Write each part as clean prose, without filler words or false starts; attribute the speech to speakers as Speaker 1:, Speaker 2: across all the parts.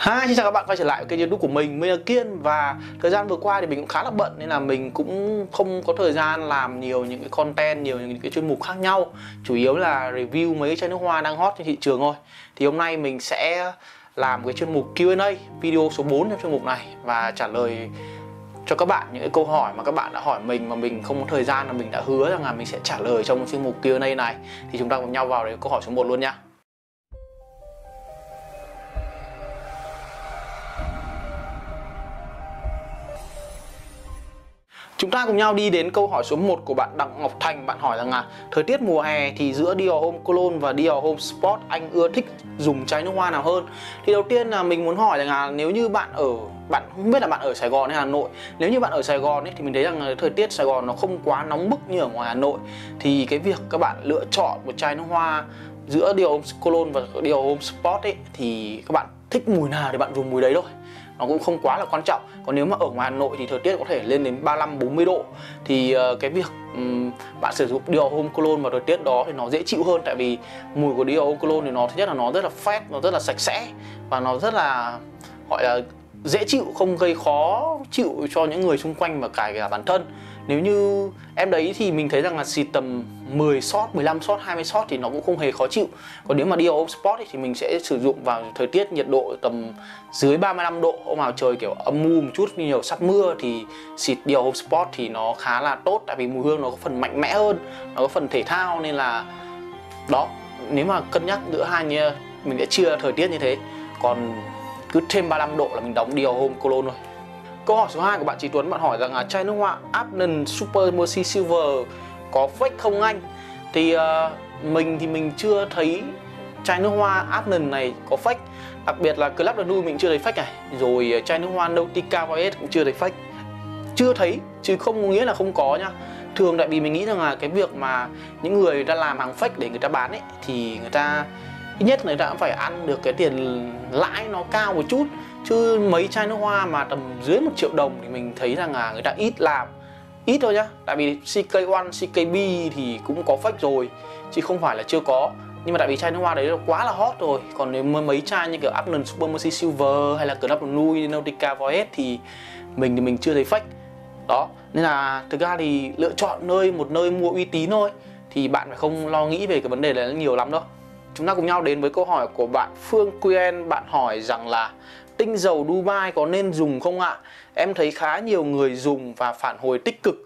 Speaker 1: Hi, xin chào các bạn quay trở lại với kênh YouTube của mình là Kiên. Và thời gian vừa qua thì mình cũng khá là bận nên là mình cũng không có thời gian làm nhiều những cái content, nhiều những cái chuyên mục khác nhau. Chủ yếu là review mấy cái chai nước hoa đang hot trên thị trường thôi. Thì hôm nay mình sẽ làm cái chuyên mục Q&A, video số 4 trong chuyên mục này, và trả lời cho các bạn những cái câu hỏi mà các bạn đã hỏi mình mà mình không có thời gian, là mình đã hứa rằng là mình sẽ trả lời trong chuyên mục Q&A này. Thì chúng ta cùng nhau vào đến câu hỏi số 1 luôn nha. Chúng ta cùng nhau đi đến câu hỏi số 1 của bạn Đặng Ngọc Thành. Bạn hỏi rằng là thời tiết mùa hè thì giữa Dior Homme Cologne và Dior Homme Sport, anh ưa thích dùng chai nước hoa nào hơn? Thì đầu tiên là mình muốn hỏi rằng là nếu như bạn không biết là bạn ở Sài Gòn hay Hà Nội. Nếu như bạn ở Sài Gòn ấy, thì mình thấy rằng là thời tiết Sài Gòn nó không quá nóng bức như ở ngoài Hà Nội. Thì cái việc các bạn lựa chọn một chai nước hoa giữa Dior Homme Cologne và Dior Homme Sport ấy, thì các bạn thích mùi nào thì bạn dùng mùi đấy thôi. Nó cũng không quá là quan trọng. Còn nếu mà ở ngoài Hà Nội thì thời tiết có thể lên đến 35-40 độ thì cái việc bạn sử dụng Dior Homme Cologne vào thời tiết đó thì nó dễ chịu hơn. Tại vì mùi của Dior Homme Cologne thì nó thứ nhất là nó rất là fresh, nó rất là sạch sẽ, và nó rất là gọi là dễ chịu, không gây khó chịu cho những người xung quanh và cả bản thân. Nếu như em đấy thì mình thấy rằng là xịt tầm 10 shot, 15 shot, 20 shot thì nó cũng không hề khó chịu. Còn nếu mà Dior Homme Sport thì mình sẽ sử dụng vào thời tiết nhiệt độ tầm dưới 35 độ, hôm nào trời kiểu âm u một chút như nhiều sắp mưa thì xịt Dior Homme Sport thì nó khá là tốt. Tại vì mùi hương nó có phần mạnh mẽ hơn, nó có phần thể thao, nên là đó, nếu mà cân nhắc giữa hai như mình sẽ chia thời tiết như thế. Còn cứ thêm 35 độ là mình đóng Dior Homme Cologne thôi. Câu hỏi số 2 của bạn Trí Tuấn, bạn hỏi rằng là chai nước hoa Abnon Super Mercy Silver có fake không anh? Thì mình chưa thấy chai nước hoa Abnon này có fake. Đặc biệt là Club de Nuit mình chưa thấy fake này. Rồi chai nước hoa Nautica Voyage cũng chưa thấy fake. Chưa thấy chứ không có nghĩa là không có nha. Thường tại vì mình nghĩ rằng là cái việc mà những người ta làm hàng fake để người ta bán ấy, thì người ta ít nhất người ta cũng phải ăn được cái tiền lãi nó cao một chút. Chứ mấy chai nước hoa mà tầm dưới 1 triệu đồng thì mình thấy rằng là người ta ít làm. Ít thôi nhá. Tại vì CK1, CKB thì cũng có fake rồi, chứ không phải là chưa có. Nhưng mà tại vì chai nước hoa đấy là quá là hot rồi. Còn nếu mấy chai như kiểu Abnon Super Mercy Silver hay là Club de Nuit, Nautica Voyage thì mình chưa thấy fake. Đó, nên là thực ra thì lựa chọn một nơi mua uy tín thôi, thì bạn phải không lo nghĩ về cái vấn đề này nhiều lắm đâu. Chúng ta cùng nhau đến với câu hỏi của bạn Phương Quyên. Bạn hỏi rằng là tinh dầu Dubai có nên dùng không ạ? Em thấy khá nhiều người dùng và phản hồi tích cực.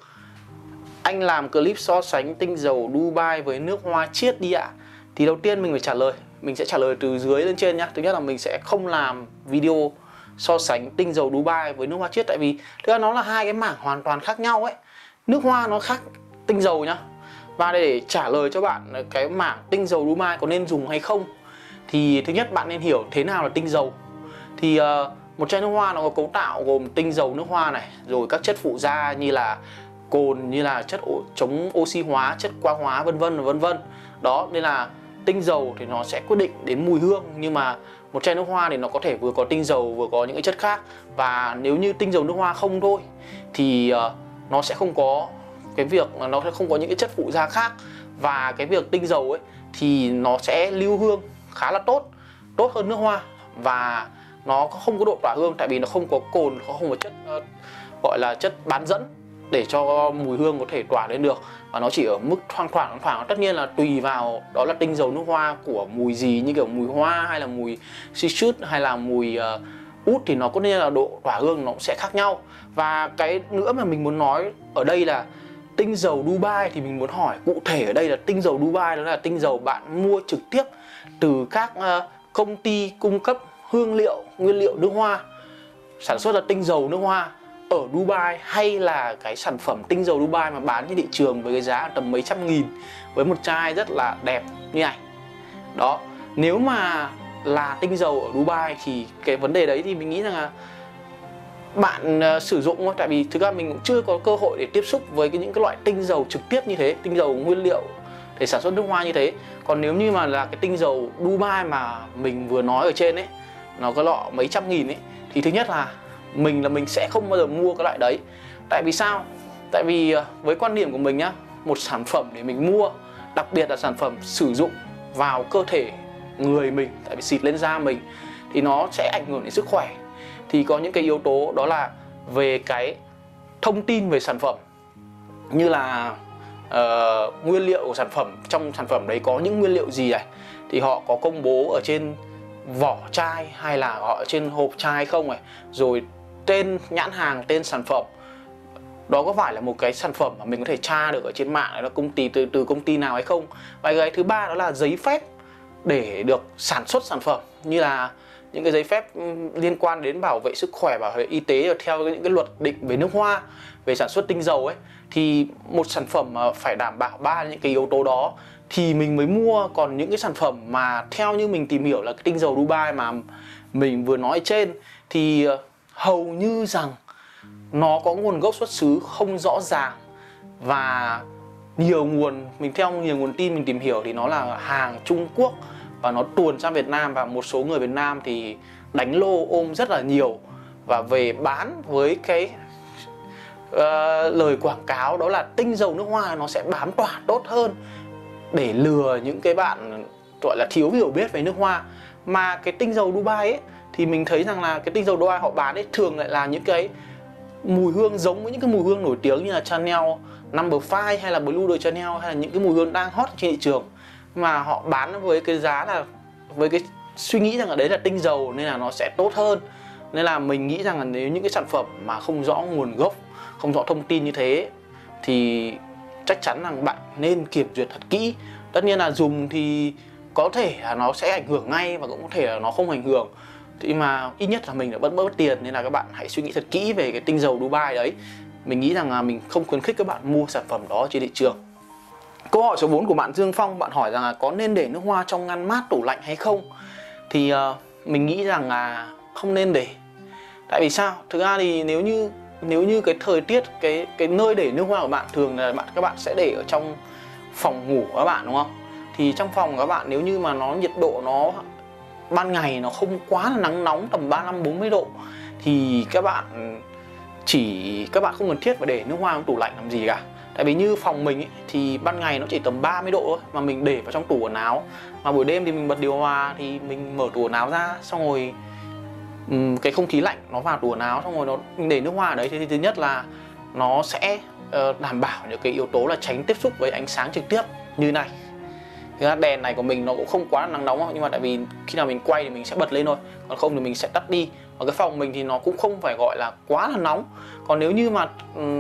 Speaker 1: Anh làm clip so sánh tinh dầu Dubai với nước hoa chiết đi ạ. Thì đầu tiên mình phải trả lời, mình sẽ trả lời từ dưới lên trên nhá. Thứ nhất là mình sẽ không làm video so sánh tinh dầu Dubai với nước hoa chiết. Tại vì thực ra nó là hai cái mảng hoàn toàn khác nhau ấy. Nước hoa nó khác tinh dầu nhá. Và để trả lời cho bạn cái mảng tinh dầu Dubai có nên dùng hay không, thì thứ nhất bạn nên hiểu thế nào là tinh dầu. Thì một chai nước hoa nó có cấu tạo gồm tinh dầu nước hoa này, rồi các chất phụ gia như là cồn, như là chất chống oxy hóa, chất quang hóa, vân vân. Đó, nên là tinh dầu thì nó sẽ quyết định đến mùi hương. Nhưng mà một chai nước hoa thì nó có thể vừa có tinh dầu vừa có những cái chất khác. Và nếu như tinh dầu nước hoa không thôi thì nó sẽ không có cái việc, nó sẽ không có những cái chất phụ gia khác. Và cái việc tinh dầu ấy thì nó sẽ lưu hương khá là tốt hơn nước hoa. Và nó không có độ tỏa hương, tại vì nó không có cồn, nó không có chất gọi là chất bán dẫn để cho mùi hương có thể tỏa lên được. Và nó chỉ ở mức thoang thoảng. Tất nhiên là tùy vào đó là tinh dầu nước hoa của mùi gì, như kiểu mùi hoa hay là mùi citrus hay là mùi út thì nó có nên là độ tỏa hương nó cũng sẽ khác nhau. Và cái nữa mà mình muốn nói ở đây là tinh dầu Dubai, thì mình muốn hỏi cụ thể ở đây là tinh dầu Dubai đó là tinh dầu bạn mua trực tiếp từ các công ty cung cấp hương liệu, nguyên liệu nước hoa, sản xuất là tinh dầu nước hoa ở Dubai, hay là cái sản phẩm tinh dầu Dubai mà bán trên thị trường với cái giá tầm mấy trăm nghìn với một chai rất là đẹp như này. Đó, nếu mà là tinh dầu ở Dubai thì cái vấn đề đấy thì mình nghĩ rằng là bạn sử dụng thôi. Tại vì thực ra mình cũng chưa có cơ hội để tiếp xúc với những cái loại tinh dầu trực tiếp như thế, tinh dầu nguyên liệu để sản xuất nước hoa như thế. Còn nếu như mà là cái tinh dầu Dubai mà mình vừa nói ở trên ấy, nó có lọ mấy trăm nghìn ấy, thì thứ nhất là mình sẽ không bao giờ mua cái loại đấy. Tại vì sao? Tại vì với quan điểm của mình nhá, một sản phẩm để mình mua, đặc biệt là sản phẩm sử dụng vào cơ thể người mình, tại vì xịt lên da mình, thì nó sẽ ảnh hưởng đến sức khỏe. Thì có những cái yếu tố đó là về cái thông tin về sản phẩm, như là nguyên liệu của sản phẩm, trong sản phẩm đấy có những nguyên liệu gì này, thì họ có công bố ở trên vỏ chai hay là họ ở trên hộp chai không này, rồi tên nhãn hàng, tên sản phẩm đó có phải là một cái sản phẩm mà mình có thể tra được ở trên mạng là công ty từ công ty nào hay không. Và cái thứ ba đó là giấy phép để được sản xuất sản phẩm, như là những cái giấy phép liên quan đến bảo vệ sức khỏe, bảo vệ y tế theo những cái luật định về nước hoa, về sản xuất tinh dầu ấy. Thì một sản phẩm mà phải đảm bảo ba những cái yếu tố đó thì mình mới mua. Còn những cái sản phẩm mà theo như mình tìm hiểu là cái tinh dầu Dubai mà mình vừa nói trên thì hầu như rằng nó có nguồn gốc xuất xứ không rõ ràng, và theo nhiều nguồn tin mình tìm hiểu thì nó là hàng Trung Quốc và nó tuồn sang Việt Nam, và một số người Việt Nam thì đánh lô ôm rất là nhiều và về bán với cái lời quảng cáo đó là tinh dầu nước hoa nó sẽ bám tỏa tốt hơn, để lừa những cái bạn gọi là thiếu hiểu biết về nước hoa. Mà cái tinh dầu Dubai ấy thì mình thấy rằng là cái tinh dầu Dubai họ bán ấy thường lại là những cái mùi hương giống với những cái mùi hương nổi tiếng như là Chanel Number 5 hay là Blue de Chanel, hay là những cái mùi hương đang hot trên thị trường, mà họ bán với cái giá là với cái suy nghĩ rằng là đấy là tinh dầu nên là nó sẽ tốt hơn. Nên là mình nghĩ rằng là nếu những cái sản phẩm mà không rõ nguồn gốc, không rõ thông tin như thế thì chắc chắn rằng bạn nên kiểm duyệt thật kỹ. Tất nhiên là dùng thì có thể là nó sẽ ảnh hưởng ngay và cũng có thể là nó không ảnh hưởng, thì mà ít nhất là mình đã bớt tiền, nên là các bạn hãy suy nghĩ thật kỹ về cái tinh dầu Dubai đấy. Mình nghĩ rằng là mình không khuyến khích các bạn mua sản phẩm đó trên thị trường. Câu hỏi số 4 của bạn Dương Phong, bạn hỏi rằng là có nên để nước hoa trong ngăn mát tủ lạnh hay không? Thì mình nghĩ rằng là không nên để. Tại vì sao? Thực ra thì nếu như cái thời tiết, cái nơi để nước hoa của bạn thường là các bạn sẽ để ở trong phòng ngủ của các bạn, đúng không? Thì trong phòng của các bạn nếu như mà nó nhiệt độ nó ban ngày nó không quá là nắng nóng tầm 35-40 độ thì các bạn không cần thiết phải để nước hoa trong tủ lạnh làm gì cả. Tại vì như phòng mình ấy, thì ban ngày nó chỉ tầm 30 độ thôi mà mình để vào trong tủ quần áo, mà buổi đêm thì mình bật điều hòa thì mình mở tủ quần áo ra, xong rồi cái không khí lạnh nó vào tủ quần áo, xong rồi mình để nước hoa ở đấy. Thì thứ nhất là nó sẽ đảm bảo những cái yếu tố là tránh tiếp xúc với ánh sáng trực tiếp như này. Thực ra đèn này của mình nó cũng không quá nắng nóng, nhưng mà tại vì khi nào mình quay thì mình sẽ bật lên thôi, còn không thì mình sẽ tắt đi. Ở cái phòng mình thì nó cũng không phải gọi là quá là nóng. Còn nếu như mà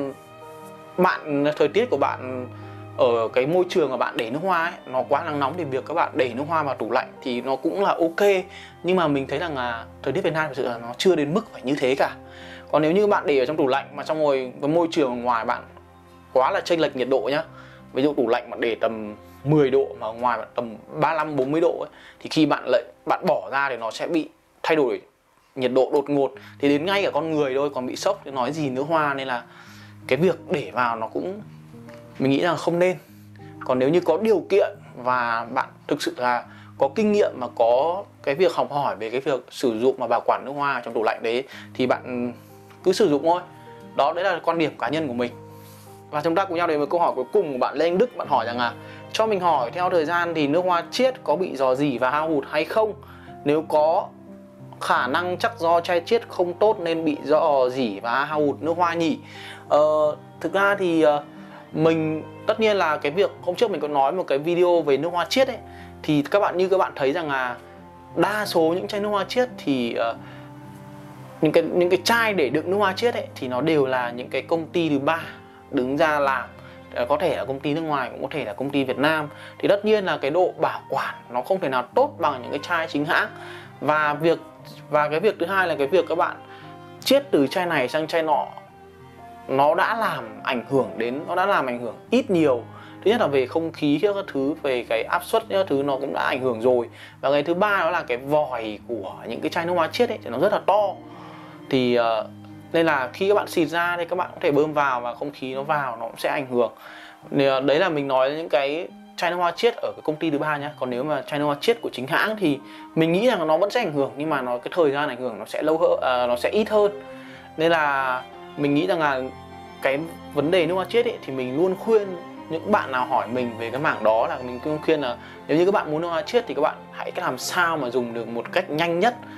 Speaker 1: thời tiết của bạn ở cái môi trường mà bạn để nước hoa ấy, nó quá nắng nóng thì việc các bạn để nước hoa vào tủ lạnh thì nó cũng là ok. Nhưng mà mình thấy rằng là thời tiết Việt Nam thực sự là nó chưa đến mức phải như thế cả. Còn nếu như bạn để ở trong tủ lạnh mà trong rồi cái môi trường ngoài bạn quá là chênh lệch nhiệt độ nhá, ví dụ tủ lạnh mà để tầm 10 độ mà ngoài tầm 35-40 độ ấy, thì khi bạn bỏ ra thì nó sẽ bị thay đổi nhiệt độ đột ngột, thì đến ngay cả con người thôi còn bị sốc thì nói gì nước hoa. Nên là cái việc để vào nó cũng mình nghĩ là không nên. Còn nếu như có điều kiện và bạn thực sự là có kinh nghiệm mà có cái việc học hỏi về cái việc sử dụng và bảo quản nước hoa trong tủ lạnh đấy thì bạn cứ sử dụng thôi. Đấy là quan điểm cá nhân của mình. Và chúng ta cùng nhau đến với câu hỏi cuối cùng của bạn Lê Anh Đức. Bạn hỏi rằng là cho mình hỏi theo thời gian thì nước hoa chiết có bị rò rỉ và hao hụt hay không? Nếu có khả năng chắc do chai chiết không tốt nên bị rò rỉ và hao hụt nước hoa nhỉ? Thực ra thì mình tất nhiên là cái việc hôm trước mình có nói một cái video về nước hoa chiết ấy, thì các bạn thấy rằng là đa số những chai nước hoa chiết thì những cái chai để đựng nước hoa chiết ấy thì nó đều là những cái công ty thứ ba đứng ra làm. Có thể là công ty nước ngoài, cũng có thể là công ty Việt Nam. Thì tất nhiên là cái độ bảo quản nó không thể nào tốt bằng những cái chai chính hãng. Và cái việc thứ hai là cái việc các bạn chiết từ chai này sang chai nọ, nó đã làm ảnh hưởng ít nhiều. Thứ nhất là về không khí các thứ, về cái áp suất các thứ nó cũng đã ảnh hưởng rồi. Và cái thứ ba đó là cái vòi của những cái chai nước hoa chiết ấy thì nó rất là to. Thì nên là khi các bạn xịt ra thì các bạn có thể bơm vào và không khí nó vào nó cũng sẽ ảnh hưởng. Đấy là mình nói những cái chai nước hoa chiết ở cái công ty thứ ba nhá. Còn nếu mà chai nước hoa chiết của chính hãng thì mình nghĩ rằng nó vẫn sẽ ảnh hưởng, nhưng mà cái thời gian ảnh hưởng nó sẽ lâu hơn, nó sẽ ít hơn. Nên là mình nghĩ rằng là cái vấn đề nước hoa chiết ấy, thì mình luôn khuyên những bạn nào hỏi mình về cái mảng đó là mình luôn khuyên là nếu như các bạn muốn nước hoa chiết thì các bạn hãy làm sao mà dùng được một cách nhanh nhất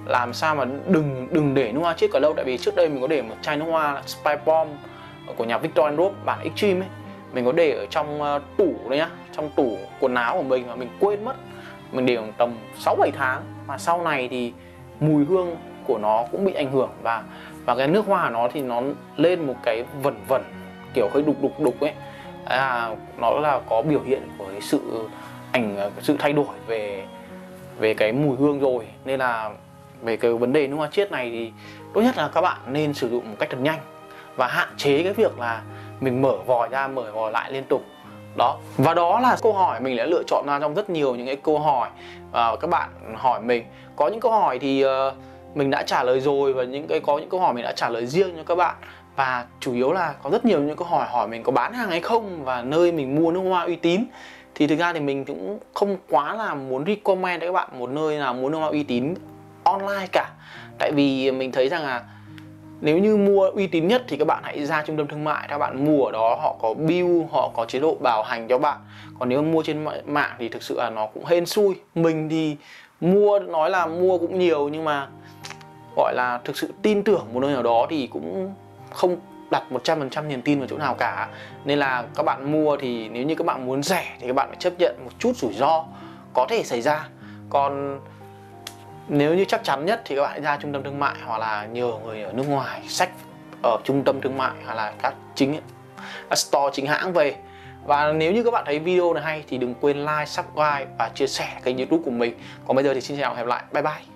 Speaker 1: làm sao mà đừng để nước hoa chết quá lâu. Tại vì trước đây mình có để một chai nước hoa là Spy Bomb của nhà Victor Roth bản Extreme ấy, mình có để ở trong tủ đấy nhá, trong tủ quần áo của mình, mà mình quên mất. Mình để tầm 6-7 tháng, và sau này thì mùi hương của nó cũng bị ảnh hưởng, và cái nước hoa của nó thì nó lên một cái vẩn vẩn kiểu hơi đục ấy. Nó là có biểu hiện của cái sự thay đổi về cái mùi hương rồi. Nên là về cái vấn đề nước hoa chiết này thì tốt nhất là các bạn nên sử dụng một cách thật nhanh, và hạn chế cái việc là mình mở vòi ra mở vòi lại liên tục đó. Và đó là câu hỏi mình đã lựa chọn ra trong rất nhiều những cái câu hỏi các bạn hỏi mình. Có những câu hỏi thì mình đã trả lời rồi, và có những câu hỏi mình đã trả lời riêng cho các bạn. Và chủ yếu là có rất nhiều những câu hỏi mình có bán hàng hay không, và nơi mình mua nước hoa uy tín. Thì thực ra thì mình cũng không quá là muốn recommend cho các bạn một nơi nào mua nước hoa uy tín online cả. Tại vì mình thấy rằng là nếu như mua uy tín nhất thì các bạn hãy ra trung tâm thương mại, các bạn mua ở đó, họ có bill, họ có chế độ bảo hành cho bạn. Còn nếu mua trên mạng thì thực sự là nó cũng hên xui. Mình thì nói là mua cũng nhiều, nhưng mà gọi là thực sự tin tưởng một nơi nào đó thì cũng không đặt 100% niềm tin vào chỗ nào cả. Nên là các bạn mua thì nếu như các bạn muốn rẻ thì các bạn phải chấp nhận một chút rủi ro có thể xảy ra. Còn nếu như chắc chắn nhất thì các bạn ra trung tâm thương mại, hoặc là nhờ người ở nước ngoài xách ở trung tâm thương mại, hoặc là các store chính hãng về. Và nếu như các bạn thấy video này hay thì đừng quên like, subscribe và chia sẻ kênh YouTube của mình. Còn bây giờ thì xin chào và hẹn gặp lại. Bye bye.